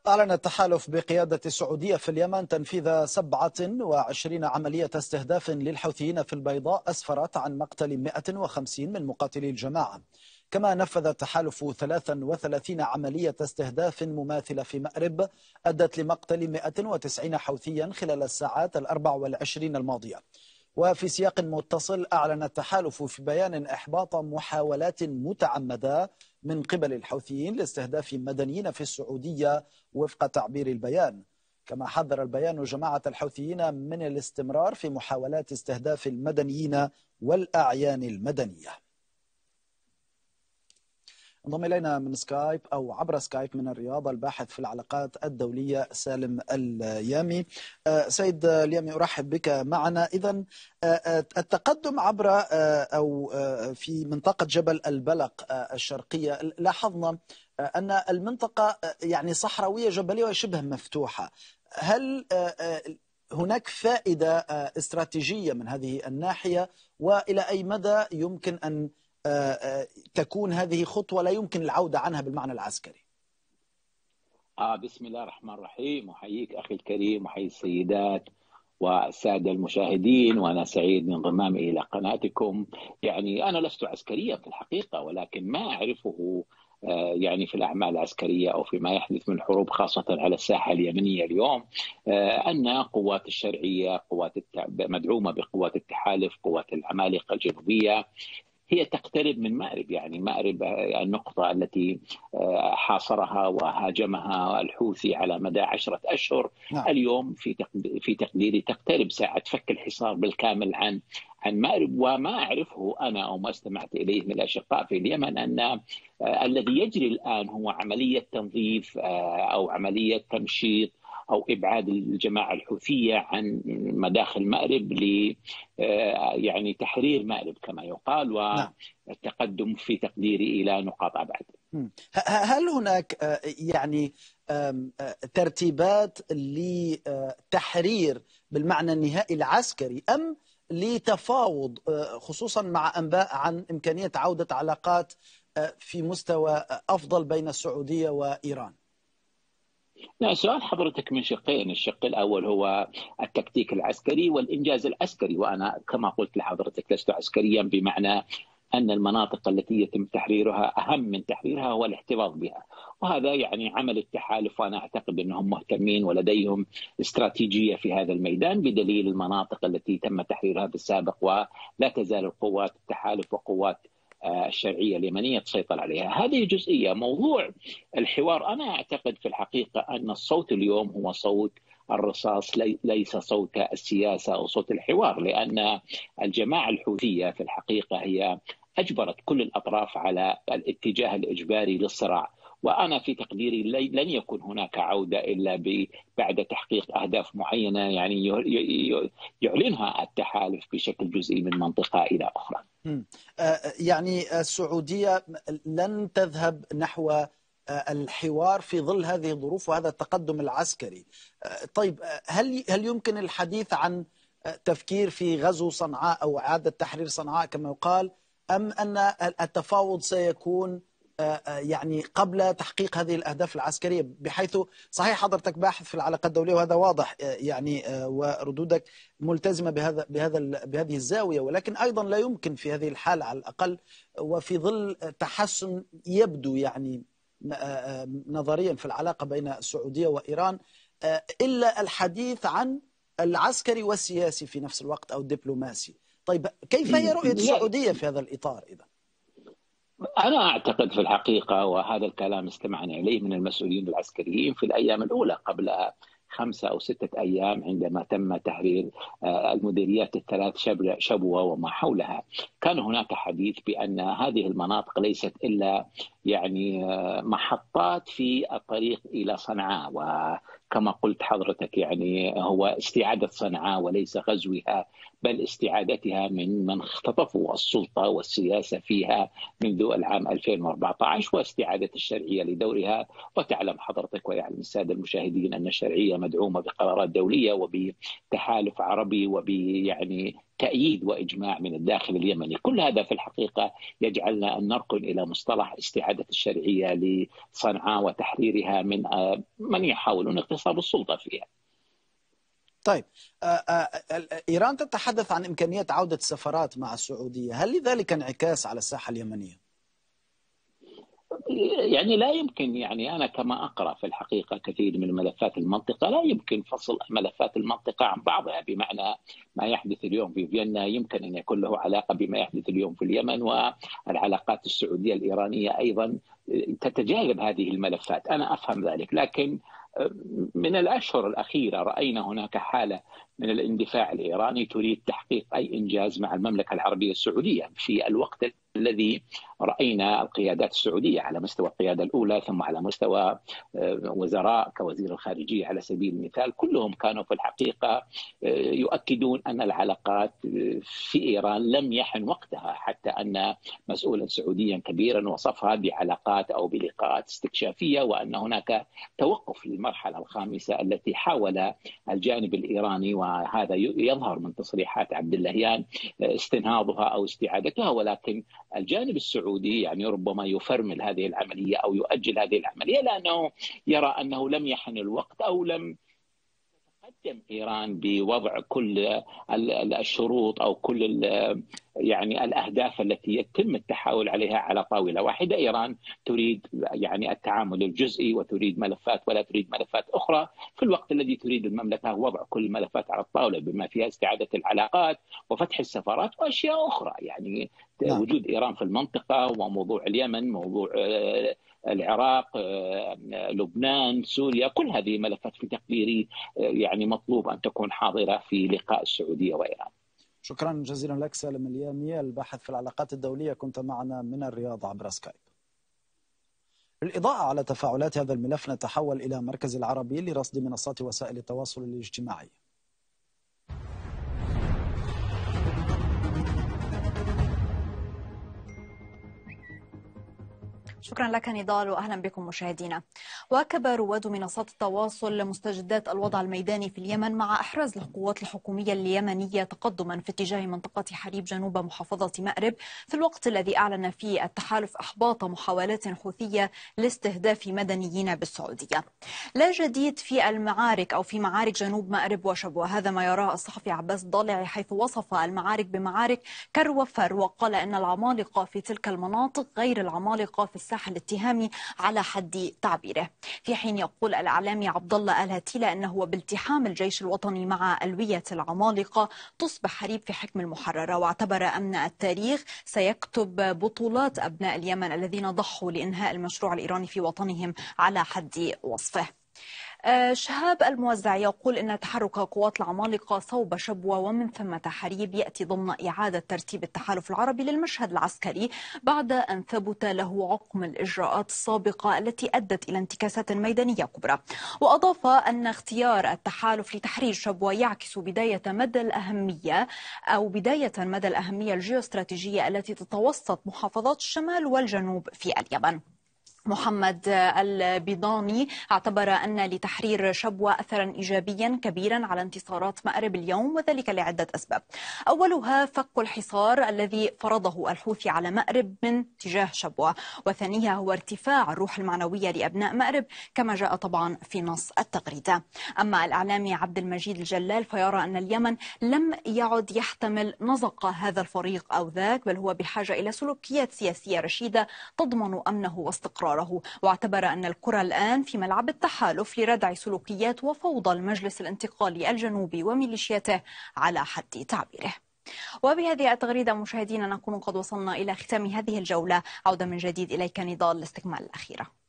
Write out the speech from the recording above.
أعلن التحالف بقيادة السعودية في اليمن تنفيذ 27 عملية استهداف للحوثيين في البيضاء أسفرت عن مقتل 150 من مقاتلي الجماعة. كما نفذ التحالف 33 عملية استهداف مماثلة في مأرب أدت لمقتل 190 حوثيا خلال الساعات 24 الماضية. وفي سياق متصل أعلن التحالف في بيان إحباط محاولات متعمدة من قبل الحوثيين لاستهداف مدنيين في السعودية وفق تعبير البيان. كما حذر البيان جماعة الحوثيين من الاستمرار في محاولات استهداف المدنيين والأعيان المدنية. انضم إلينا من سكايب أو عبر سكايب من الرياض الباحث في العلاقات الدولية سالم اليامي. سيد اليامي، أرحب بك معنا. إذن التقدم عبر أو في منطقة جبل البلق الشرقية، لاحظنا أن المنطقة يعني صحراوية جبلية وشبه مفتوحة. هل هناك فائدة استراتيجية من هذه الناحية، وإلى أي مدى يمكن أن تكون هذه خطوة لا يمكن العودة عنها بالمعنى العسكري؟ بسم الله الرحمن الرحيم. أحييك أخي الكريم، وأحيي السيدات والسادة المشاهدين، وأنا سعيد من انضمامي إلى قناتكم. يعني أنا لست عسكريا في الحقيقة، ولكن ما أعرفه يعني في الأعمال العسكرية أو فيما يحدث من حروب، خاصة على الساحة اليمنية اليوم، أن قوات الشرعية، قوات مدعومة بقوات التحالف، قوات العمالقة الجنوبية، هي تقترب من مأرب. يعني مأرب النقطة التي حاصرها وهاجمها الحوثي على مدى 10 أشهر. نعم. اليوم في تقديري تقترب ساعة فك الحصار بالكامل عن مأرب. وما أعرفه أنا أو ما استمعت إليه من الأشقاء في اليمن أن الذي يجري الآن هو عملية تنظيف أو عملية تمشيط أو إبعاد الجماعة الحوثية عن مداخل مأرب ل يعني تحرير مأرب كما يقال، والتقدم في تقديري إلى نقاط أبعد. هل هناك يعني ترتيبات لتحرير بالمعنى النهائي العسكري، أم لتفاوض خصوصا مع أنباء عن إمكانية عودة علاقات في مستوى أفضل بين السعودية وإيران؟ لا، سؤال حضرتك من شقين. الشق الأول هو التكتيك العسكري والإنجاز العسكري، وأنا كما قلت لحضرتك لست عسكريا، بمعنى أن المناطق التي يتم تحريرها أهم من تحريرها هو الاحتفاظ بها، وهذا يعني عمل التحالف، وأنا أعتقد أنهم مهتمين ولديهم استراتيجية في هذا الميدان بدليل المناطق التي تم تحريرها بالسابق، ولا تزال القوات التحالف وقوات الشرعية اليمنية تسيطر عليها. هذه جزئية. موضوع الحوار، أنا أعتقد في الحقيقة أن الصوت اليوم هو صوت الرصاص، ليس صوت السياسة أو صوت الحوار، لأن الجماعة الحوثية في الحقيقة هي أجبرت كل الأطراف على الاتجاه الإجباري للصراع. وأنا في تقديري لن يكون هناك عودة إلا بعد تحقيق أهداف معينة يعني يعلنها التحالف بشكل جزئي من منطقة إلى أخرى. يعني السعودية لن تذهب نحو الحوار في ظل هذه الظروف وهذا التقدم العسكري. طيب، هل يمكن الحديث عن تفكير في غزو صنعاء أو إعادة تحرير صنعاء كما يقال، أم أن التفاوض سيكون يعني قبل تحقيق هذه الأهداف العسكرية؟ بحيث صحيح حضرتك باحث في العلاقات الدولية وهذا واضح يعني، وردودك ملتزمة بهذه الزاوية، ولكن أيضا لا يمكن في هذه الحالة على الأقل وفي ظل تحسن يبدو يعني نظريا في العلاقة بين السعودية وإيران إلا الحديث عن العسكري والسياسي في نفس الوقت أو الدبلوماسي. طيب، كيف هي رؤية السعودية في هذا الإطار إذا؟ أنا أعتقد في الحقيقة، وهذا الكلام استمعنا إليه من المسؤولين العسكريين في الأيام الأولى قبل 5 أو 6 أيام عندما تم تحرير المديريات الثلاث شبوة وما حولها، كان هناك حديث بأن هذه المناطق ليست إلا يعني محطات في الطريق إلى صنعاء، وكما قلت حضرتك يعني هو استعادة صنعاء وليس غزوها، بل استعادتها من اختطفوا السلطة والسياسة فيها منذ العام 2014، واستعادة الشرعية لدورها. وتعلم حضرتك ويعلم السادة المشاهدين أن الشرعية مدعومة بقرارات دولية وبتحالف عربي يعني تأييد وإجماع من الداخل اليمني. كل هذا في الحقيقة يجعلنا أن نركن إلى مصطلح استعادة الشرعية لصنعاء وتحريرها من يحاولون اغتصاب السلطة فيها. طيب، إيران تتحدث عن إمكانية عودة السفارات مع السعودية، هل لذلك انعكاس على الساحة اليمنية؟ يعني لا يمكن، يعني أنا كما أقرأ في الحقيقة كثير من ملفات المنطقة لا يمكن فصل ملفات المنطقة عن بعضها، بمعنى ما يحدث اليوم في فيينا يمكن أن يكون له علاقة بما يحدث اليوم في اليمن، والعلاقات السعودية الإيرانية أيضا تتجاذب هذه الملفات. أنا أفهم ذلك، لكن من الأشهر الأخيرة رأينا هناك حالة من الاندفاع الإيراني تريد تحقيق أي إنجاز مع المملكة العربية السعودية في الوقت الذي رأينا القيادات السعودية على مستوى القيادة الأولى ثم على مستوى وزراء كوزير الخارجية على سبيل المثال، كلهم كانوا في الحقيقة يؤكدون أن العلاقات في إيران لم يحن وقتها، حتى أن مسؤولا سعوديا كبيرا وصفها بعلاقات أو بلقاءات استكشافية، وأن هناك توقف للمرحلة الخامسة التي حاول الجانب الإيراني، وهذا يظهر من تصريحات عبد اللهيان، استنهاضها أو استعادتها، ولكن الجانب السعودي يعني ربما يفرمل هذه العملية أو يؤجل هذه العملية لأنه يرى أنه لم يحن الوقت أو لم تقدم إيران بوضع كل الشروط أو كل يعني الأهداف التي يتم التحاول عليها على طاولة واحدة. إيران تريد يعني التعامل الجزئي وتريد ملفات ولا تريد ملفات أخرى، في الوقت الذي تريد المملكة وضع كل الملفات على الطاولة بما فيها استعادة العلاقات وفتح السفارات وأشياء أخرى. يعني نعم. وجود إيران في المنطقة وموضوع اليمن، موضوع العراق، لبنان، سوريا، كل هذه ملفات في تقديري يعني مطلوب أن تكون حاضرة في لقاء السعودية وإيران. شكرا جزيلا لك سالم اليامي، الباحث في العلاقات الدولية، كنت معنا من الرياض عبر سكايب. للإضاءة على تفاعلات هذا الملف نتحول إلى مركز العربي لرصد منصات وسائل التواصل الاجتماعي. شكرا لك نضال، وأهلا بكم مشاهدينا. واكب رواد منصات التواصل مستجدات الوضع الميداني في اليمن مع إحراز القوات الحكومية اليمنية تقدما في اتجاه منطقة حريب جنوب محافظة مأرب، في الوقت الذي أعلن فيه التحالف إحباط محاولات حوثية لاستهداف مدنيين بالسعودية. لا جديد في المعارك أو في معارك جنوب مأرب وشبوة، هذا ما يراه الصحفي عباس ضالعي، حيث وصف المعارك بمعارك كروفر، وقال أن العمالقة في تلك المناطق غير العمالقة في الساحل الاتهامي على حد تعبيره. في حين يقول الإعلامي عبد الله الهتيلة أنه بالتحام الجيش الوطني مع ألوية العمالقة تصبح حريب في حكم المحررة، واعتبر أن التاريخ سيكتب بطولات أبناء اليمن الذين ضحوا لإنهاء المشروع الإيراني في وطنهم على حد وصفه. شهاب الموزع يقول إن تحرك قوات العمالقة صوب شبوة ومن ثمة حريب يأتي ضمن إعادة ترتيب التحالف العربي للمشهد العسكري بعد أن ثبت له عقم الإجراءات السابقة التي أدت إلى انتكاسات ميدانية كبرى. وأضاف أن اختيار التحالف لتحرير شبوة يعكس بداية مدى الأهمية الجيوستراتيجية التي تتوسط محافظات الشمال والجنوب في اليمن. محمد البيضاني اعتبر أن لتحرير شبوة أثرا إيجابيا كبيرا على انتصارات مأرب اليوم، وذلك لعدة أسباب. أولها فك الحصار الذي فرضه الحوثي على مأرب من تجاه شبوة، وثانيها هو ارتفاع الروح المعنوية لأبناء مأرب كما جاء طبعا في نص التغريدة. أما الإعلامي عبد المجيد الجلال فيرى أن اليمن لم يعد يحتمل نزق هذا الفريق أو ذاك، بل هو بحاجة إلى سلوكيات سياسية رشيدة تضمن أمنه واستقراره، واعتبر أن الكرة الآن في ملعب التحالف لردع سلوكيات وفوضى المجلس الانتقالي الجنوبي وميليشياته على حد تعبيره. وبهذه التغريدة مشاهدينا نكون قد وصلنا إلى ختام هذه الجولة. عودة من جديد إليك نضال لاستكمال الأخيرة.